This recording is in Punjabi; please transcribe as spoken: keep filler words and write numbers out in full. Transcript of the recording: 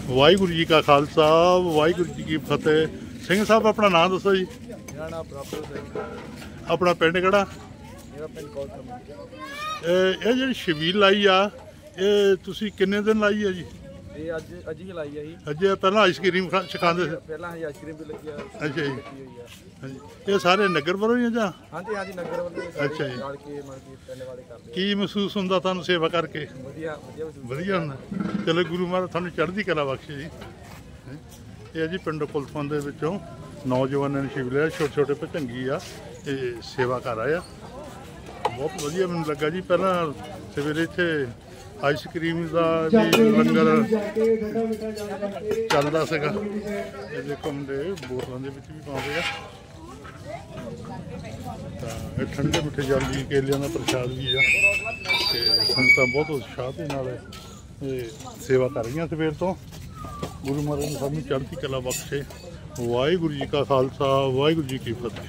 वाहिगुरू जी का खालसा वाहिगुरू जी की फतेह। सिंह साहब अपना नाम दसो जी। मेरा नाम प्रॉपर सिंह। अपना पिंड किहड़ा? मेरा पिंड कौलथम। ਇਹ ਜਿਹੜੀ ਛਬੀਲ ਲਾਈ ਆ ਇਹ ਤੁਸੀਂ ਕਿੰਨੇ ਦਿਨ ਲਾਈ ਆ ਜੀ? ਇਹ ਅੱਜ ਅੱਜ ਹੀ ਲਾਈ ਆ ਜੀ। ਅੱਜ ਪਹਿਲਾਂ ਆਈਸਕ੍ਰੀਮ ਛਕਾਉਂਦੇ ਸੀ? ਪਹਿਲਾਂ ਹੀ ਆਈਸਕ੍ਰੀਮ ਵੀ ਲੱਗੀ ਆ। ਅੱਛਾ ਜੀ, ਹਾਂਜੀ। ਇਹ ਸਾਰੇ ਨਗਰ ਵੱਲੋਂ ਹੀ ਆ ਜਾਂ? ਹਾਂਜੀ ਹਾਂਜੀ, ਨਗਰ ਵੱਲੋਂ। ਅੱਛਾ ਜੀ। ਨਾਲ ਕੇ ਮਨ ਕੀ ਪਿੰਡ ਵਾਲੇ ਕਰਦੇ। ਕੀ ਮਹਿਸੂਸ ਹੁੰਦਾ ਤੁਹਾਨੂੰ ਸੇਵਾ ਕਰਕੇ? ਵਧੀਆ ਵਧੀਆ ਮਹਿਸੂਸ ਵਧੀਆ ਹੁੰਦਾ। ਚਲੋ ਗੁਰੂ ਮਹਾਰਾਜ ਤੁਹਾਨੂੰ ਚੜ੍ਹਦੀ ਕਲਾ ਬਖਸ਼ੇ ਜੀ। ਇਹ ਜੀ ਪਿੰਡ ਕੁਲਥਮ ਦੇ ਵਿੱਚੋਂ ਨੌਜਵਾਨਾਂ ਨੇ ਛਿਪ ਲਿਆ, ਛੋਟੇ ਛੋਟੇ ਭਚੰਗੀ ਆ, ਇਹ ਸੇਵਾ ਕਰ ਆਏ ਆ। ਬਹੁਤ ਵਧੀਆ ਮੈਨੂੰ ਲੱਗਾ ਜੀ। ਪਹਿਲਾਂ ਸਵੇਰੇ ਇੱਥੇ ਆਈਸਕ੍ਰੀਮ ਦਾ ਵੀ ਲੰਗਰ ਚੱਲਦਾ ਸੀਗਾ। ਇਹ ਦੇਖੋ ਮੁੰਡੇ ਬੋਤਲਾਂ ਦੇ ਵਿੱਚ ਵੀ ਪਾਉਂਦੇ ਆ। ਤਾਂ ਇਹ ਠੰਡੇ ਮਿੱਠੇ ਜਲ ਜੀ ਕੇਲਿਆਂ ਦਾ ਪ੍ਰਸ਼ਾਦ ਵੀ ਆ ਤੇ ਸੰਗਤਾਂ ਬਹੁਤ ਉਤਸ਼ਾਹ ਦੇ ਨਾਲ ਇਹ ਸੇਵਾ ਕਰ ਰਹੀਆਂ ਸਵੇਰ ਤੋਂ। ਗੁਰੂ ਮਹਾਰਾਜ ਨੇ ਸਾਨੂੰ ਚੜ੍ਹਦੀ ਕਲਾ ਬਖਸ਼ੇ। ਵਾਹਿਗੁਰੂ ਜੀ ਕਾ ਖਾਲਸਾ ਵਾਹਿਗੁਰੂ ਜੀ ਕੀ ਫਤਿਹ।